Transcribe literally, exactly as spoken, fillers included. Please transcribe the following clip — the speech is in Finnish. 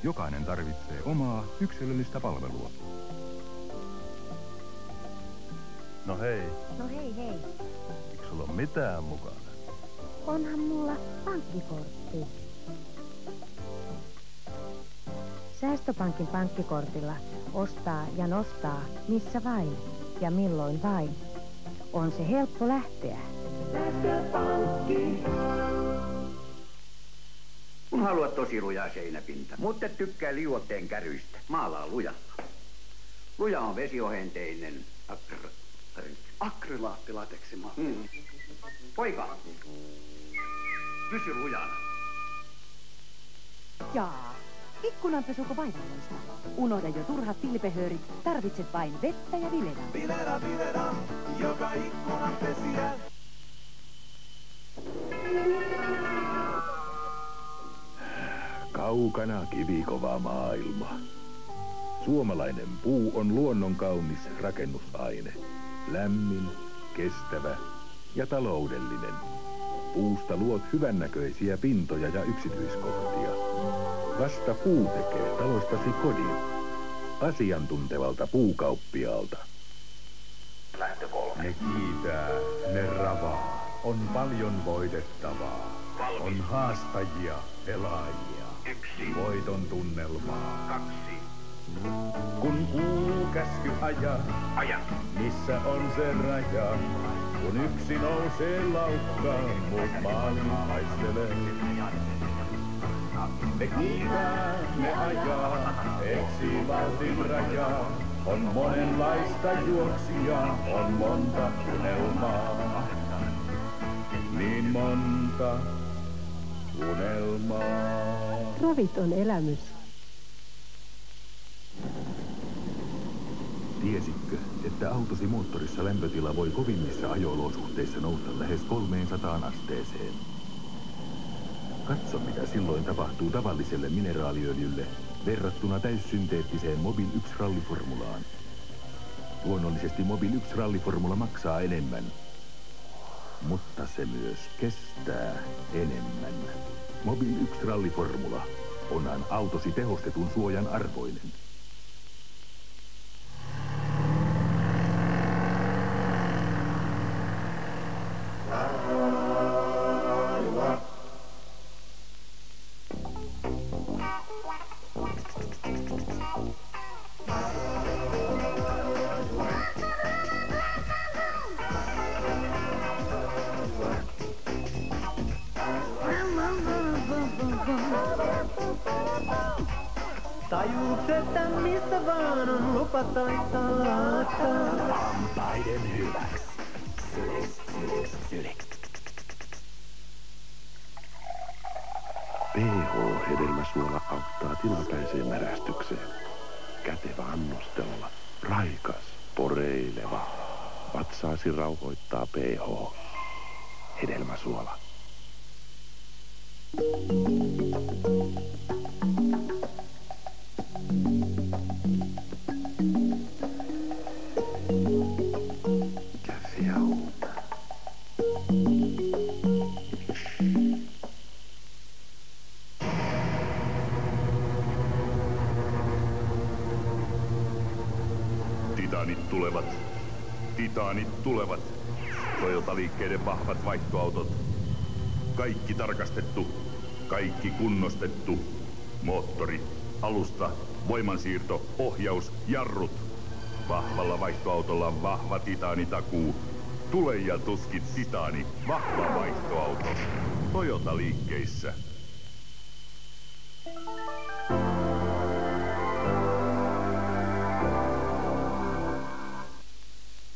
Jokainen tarvitsee omaa yksilöllistä palvelua. No hei. No hei hei. Eikö sulla ole mitään mukana? Onhan mulla pankkikortti. Säästöpankin pankkikortilla ostaa ja nostaa missä vain ja milloin vain. On se helppo lähteä. Säästöpankki. Kun haluat tosi lujaa seinäpinta, mutta et tykkää liuotteen käryistä, maalaa lujalla. Luja on vesiohenteinen akr... akrylaattilateksi maa. Mm. Poika, pysy lujana. Jaa, ikkunanpesuko vaivalloista? Unohda jo turhat tilpehöörit, tarvitset vain vettä ja Vileda. Vileda, Vileda, joka ikkunanpesijä. Kaukana kivikova maailma. Suomalainen puu on luonnon kaunis rakennusaine. Lämmin, kestävä ja taloudellinen. Puusta luot hyvännäköisiä pintoja ja yksityiskohtia. Vasta puu tekee talostasi kodin. Asiantuntevalta puukauppialta. Lähtö kolme. Ne kiitää, ne ravaa. On paljon voitettavaa. Valmis. On haastajia, pelaajia. Yksi. Voiton tunnelmaa. Kaksi. Kun kuuluu käsky ajaa, aja. Missä on se raja? Kun yksi nousee laukkaan, muut maalin haistelee. Ne kiitää, ne ajaa, etsii valtin rajaa. On monenlaista juoksijaa, on monta unelmaa. Niin monta unelmaa. Ravit on elämys. Tiesitkö, että autosi moottorissa lämpötila voi kovimmissa ajo-olosuhteissa nousta lähes kolmeensataan asteeseen? Katso, mitä silloin tapahtuu tavalliselle mineraaliöljylle verrattuna täyssynteettiseen Mobil yksi ralliformulaan. Luonnollisesti Mobil yksi ralliformula maksaa enemmän, mutta se myös kestää enemmän. Mobil yksi ralliformula, onhan autosi tehostetun suojan arvoinen. Tajuukset, missä vaan on lupa taitaa laittaa. Hampaiden hyväksi. Syliks, syliks, syliks. P H-hedelmäsuola auttaa tilapäiseen närästykseen. Kätevä annostelulla. Raikas, poreileva. Vatsaasi rauhoittaa P H. Hedelmäsuola. Käsiauma. Titaanit tulevat. Titaanit tulevat. Toyota-liikkeiden vahvat vaihtoautot. Kaikki tarkastettu. Kaikki kunnostettu. Moottori, alusta, voimansiirto, ohjaus, jarrut. Vahvalla vaihtoautolla vahva titaanitakuu. Tule ja tuskit titaani. Vahva vaihtoauto. Toyota-liikkeissä.